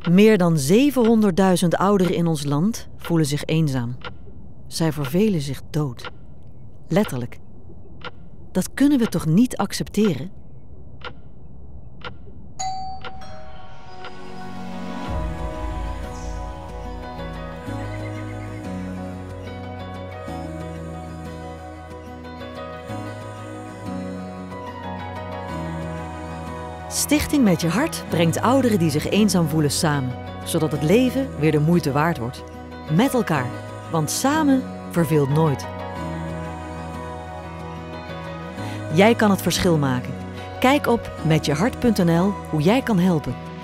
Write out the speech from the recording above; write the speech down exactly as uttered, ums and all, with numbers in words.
Meer dan zevenhonderdduizend ouderen in ons land voelen zich eenzaam. Zij vervelen zich dood. Letterlijk. Dat kunnen we toch niet accepteren? Stichting Met Je Hart brengt ouderen die zich eenzaam voelen samen, zodat het leven weer de moeite waard wordt. Met elkaar, want samen verveelt nooit. Jij kan het verschil maken. Kijk op met je hart punt n l hoe jij kan helpen.